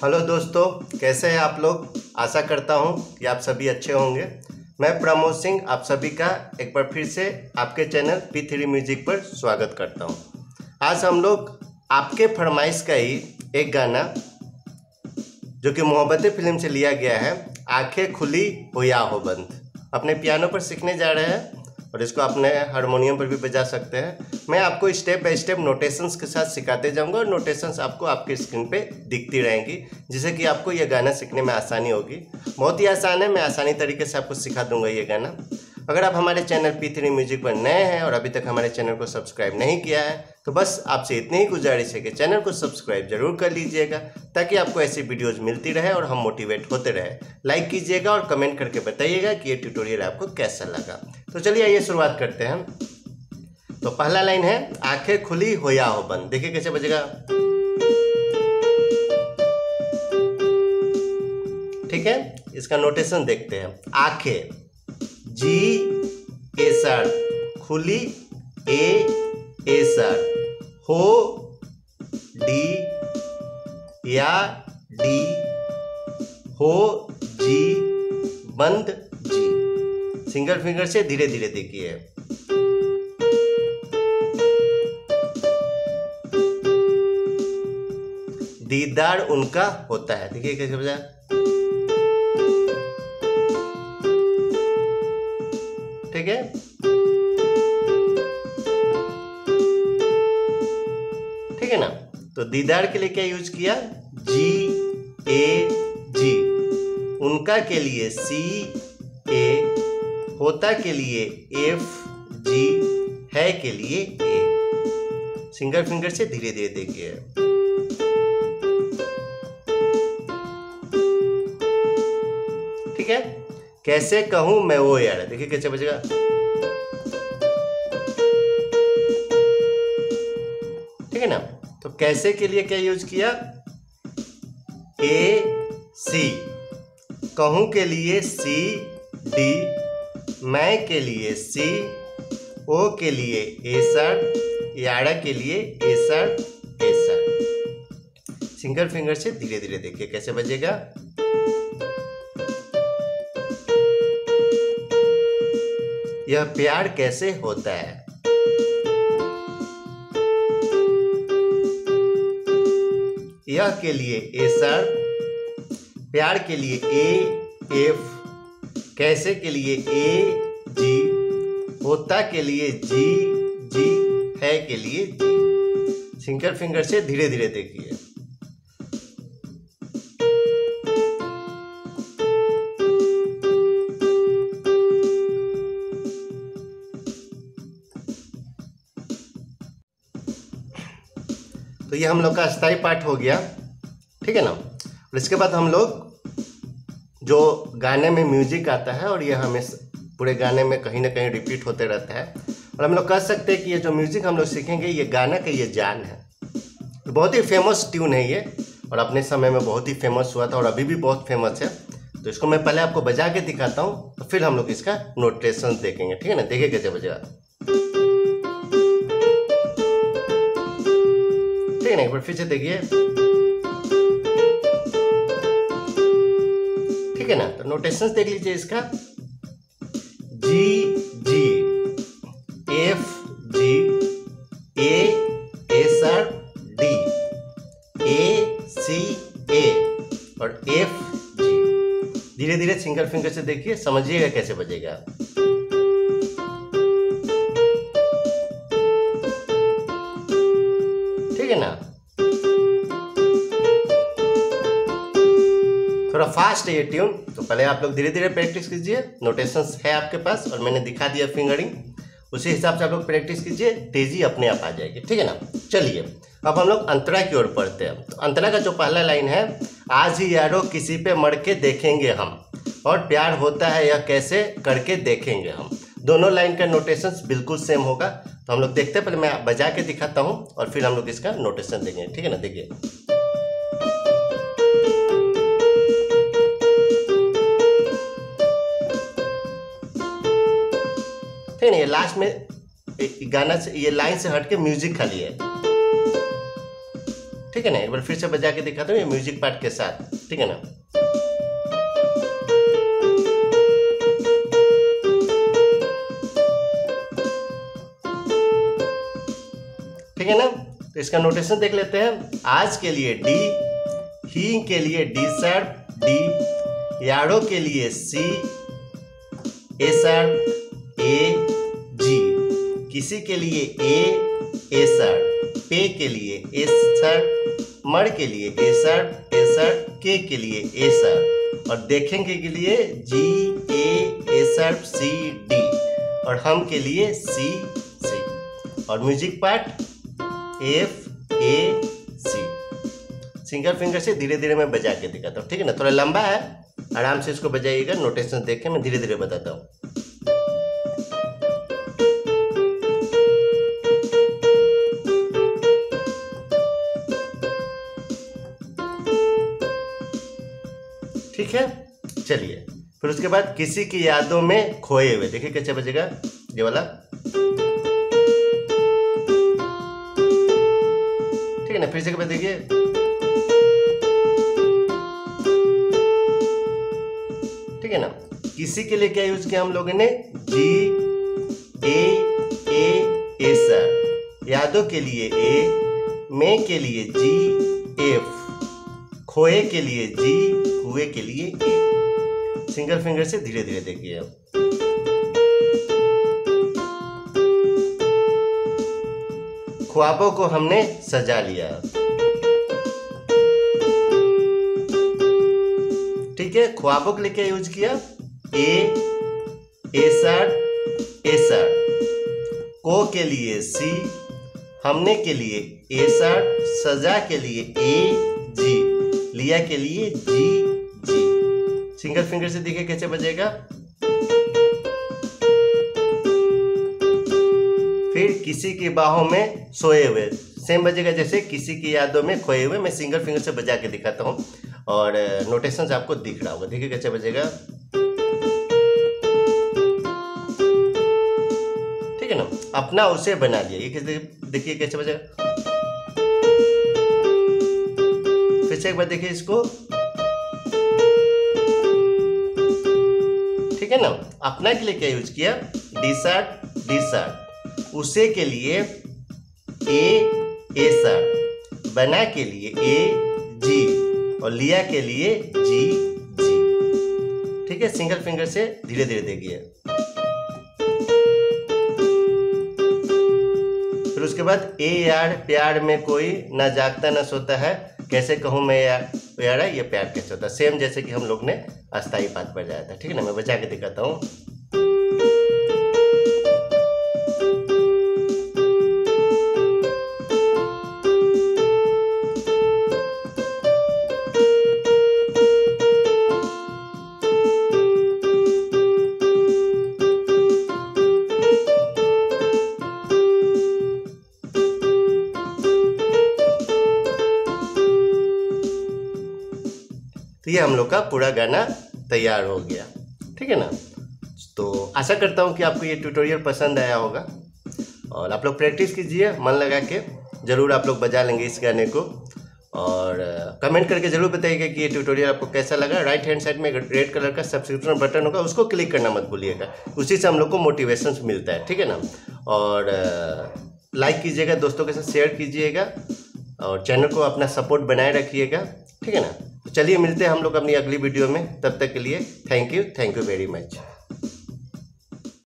Hello दोस्तों, कैसे हैं आप लोग। आशा करता हूं कि आप सभी अच्छे होंगे। मैं प्रमोद सिंह आप सभी का एक बार फिर से आपके चैनल P3 म्यूजिक पर स्वागत करता हूं। आज हम लोग आपके फरमाइश का ही एक गाना जो कि मोहब्बतें फिल्म से लिया गया है, आंखें खुली हो या हो बंद, अपने पियानो पर सीखने जा रहे हैं और इसको अपने हारमोनियम पर भी बजा सकते हैं। मैं आपको स्टेप बाय स्टेप नोटेशंस के साथ सिखाते जाऊंगा और नोटेशंस आपको आपके स्क्रीन पे दिखती रहेंगी, जिससे कि आपको यह गाना सीखने में आसानी होगी। बहुत ही आसान है, मैं आसानी तरीके से आपको सिखा दूंगा ये गाना। अगर आप हमारे चैनल P3 म्यूजिक पर नए हैं और अभी तक हमारे चैनल को सब्सक्राइब नहीं किया है तो बस आपसे इतनी ही गुजारिश है कि चैनल को सब्सक्राइब जरूर कर लीजिएगा, ताकि आपको ऐसी वीडियोस मिलती रहे और हम मोटिवेट होते रहे। लाइक कीजिएगा और कमेंट करके बताइएगा कि ये ट्यूटोरियल आपको कैसा लगा। तो चलिए आइए शुरुआत करते हैं। तो पहला लाइन है आंखें खुली हो या हो बंद। देखिए कैसे बजेगा। ठीक है, इसका नोटेशन देखते हैं। आंखें जी ए सर, खुली ए सर, हो डी या डी, हो जी, बंद जी। सिंगल फिंगर से धीरे धीरे देखिए। दीदार उनका होता है। देखिए कैसे बजा। ठीक है, ठीक है ना। तो दीदार के लिए क्या यूज किया, जी ए जी, उनका के लिए सी ए, होता के लिए एफ जी, है के लिए ए। सिंगल फिंगर से धीरे धीरे देखिए। ठीक है, कैसे कहूं मैं वो यार। देखिए कैसे बजेगा। ठीक है ना। तो कैसे के लिए क्या यूज किया, ए सी, कहूं के लिए सी डी, मैं के लिए सी, ओ के लिए ए सर, यारा के लिए A sir A sir. Single finger से धीरे धीरे देखिए कैसे बजेगा। यह प्यार कैसे होता है। यह के लिए ए सर, प्यार के लिए ए एफ, कैसे के लिए ए जी, होता के लिए जी जी, है के लिए जी। सिंगल फिंगर से धीरे धीरे देखिए। तो ये हम लोग का अस्थाई पाठ हो गया। ठीक है ना। और इसके बाद हम लोग जो गाने में म्यूजिक आता है और ये हमें पूरे गाने में कहीं ना कहीं रिपीट होते रहता है, और हम लोग कह सकते हैं कि ये जो म्यूजिक हम लोग सीखेंगे ये गाना का ये जान है। तो बहुत ही फेमस ट्यून है ये, और अपने समय में बहुत ही फेमस हुआ था और अभी भी बहुत फेमस है। तो इसको मैं पहले आपको बजा के दिखाता हूँ, तो फिर हम लोग इसका नोटेशन देखेंगे। ठीक है ना। देखिए कैसे बजेगा। ठीक है ना, एक बार फिर से देखिए। ठीक है ना। तो नोटेशंस देख लीजिए इसका। G G, F G, A sir D, A C A और एफ जी। धीरे धीरे सिंगल फिंगर से देखिए, समझिएगा कैसे बजेगा। ठीक है ना। थोड़ा फास्ट है ये ट्यून, तो पहले आप लोग धीरे धीरे प्रैक्टिस कीजिए। नोटेशंस है आपके पास और मैंने दिखा दिया फिंगरिंग, उसी हिसाब से आप लोग प्रैक्टिस कीजिए, तेजी अपने आप आ जाएगी। ठीक है ना। चलिए अब हम लोग अंतरा की ओर पढ़ते हैं। तो अंतरा का जो पहला लाइन है, आज ही यारो किसी पे मर के देखेंगे हम, और प्यार होता है यह कैसे करके देखेंगे हम। दोनों लाइन का नोटेशंस बिल्कुल सेम होगा। तो हम लोग देखते हैं, पहले मैं बजा के दिखाता हूँ और फिर हम लोग इसका नोटेशन देंगे। ठीक है ना। देखिए ठीक है ना। ये लास्ट में गाना से, ये लाइन से हट के म्यूजिक खाली है। ठीक ठीक है ना। एक बार फिर से बजा के दिखाता हूँ ये म्यूजिक पार्ट के साथ, ठीक है ना। ठीक है ना। तो इसका नोटेशन देख लेते हैं। आज के लिए डी, ही के लिए डी शार्प डी, यारो के लिए सी, ए शार्प ए, जी, किसी के लिए ए शार्प, पे के लिए ए शार्प, मर के लिए ए शार्प, के लिए ए शार्प, और देखेंगे के लिए जी ए शार्प सी डी, और हम के लिए सी सी, और music part F A C. Single finger से धीरे धीरे मैं बजा के दिखाता हूँ, ठीक है ना। थोड़ा लंबा है, आराम से इसको बजाइएगा, नोटेशन देख के मैं धीरे धीरे बताता हूँ। ठीक है, चलिए। फिर उसके बाद किसी की यादों में खोए हुए, देखिए कैसे बजेगा ये वाला, ठीक है ना। फिर से बाद देखिए, ठीक है ना। किसी के लिए क्या यूज किया हम लोगों ने, जी ए शार्प, यादों के लिए ए, में के लिए जी एफ, खोए के लिए जी, हुए के लिए ए। सिंगल फिंगर से धीरे धीरे देखिए अब। ख्वाबों को हमने सजा लिया, ठीक है। ख्वाबों के लिए क्या यूज किया, ए शार्प, को के लिए सी, हमने के लिए ए शार्प, सजा के लिए ए जी, लिया के लिए जी जी। सिंगल फिंगर से देखिए कैसे बजेगा। फिर किसी की बाहों में सोए हुए, सेम बजेगा जैसे किसी की यादों में खोए हुए। मैं सिंगल फिंगर से बजा के दिखाता हूँ और नोटेशन आपको दिख रहा होगा, देखिए कैसे बजेगा, ठीक है ना। अपना उसे बना लिया, ये कैसे, देखिए कैसे बजेगा। फिर से एक बार देखिए इसको, ठीक है ना। अपना के लिए क्या यूज किया, डी शार्प, उसे के लिए ए शार्प, बना के लिए ए जी, और लिया के लिए जी जी, ठीक है। सिंगल फिंगर से धीरे धीरे देखिए। फिर उसके बाद ए यार, प्यार में कोई ना जागता ना सोता है, कैसे कहूँ मैं यार ये प्यार कैसे होता है। सेम जैसे कि हम लोग ने अस्थाई पाठ पर जाया था, ठीक है ना। मैं बजा के दिखाता हूँ। तो ये हम लोग का पूरा गाना तैयार हो गया, ठीक है ना। तो आशा करता हूँ कि आपको ये ट्यूटोरियल पसंद आया होगा, और आप लोग प्रैक्टिस कीजिए मन लगा के, ज़रूर आप लोग बजा लेंगे इस गाने को। और कमेंट करके ज़रूर बताइएगा कि ये ट्यूटोरियल आपको कैसा लगा। राइट हैंड साइड में रेड कलर का सब्सक्रिप्शन बटन होगा, उसको क्लिक करना मत भूलिएगा, उसी से हम लोग को मोटिवेशन मिलता है, ठीक है ना। और लाइक कीजिएगा, दोस्तों के साथ शेयर कीजिएगा, और चैनल को अपना सपोर्ट बनाए रखिएगा, ठीक है ना। तो चलिए मिलते हैं हम लोग अपनी अगली वीडियो में, तब तक के लिए थैंक यू वेरी मच।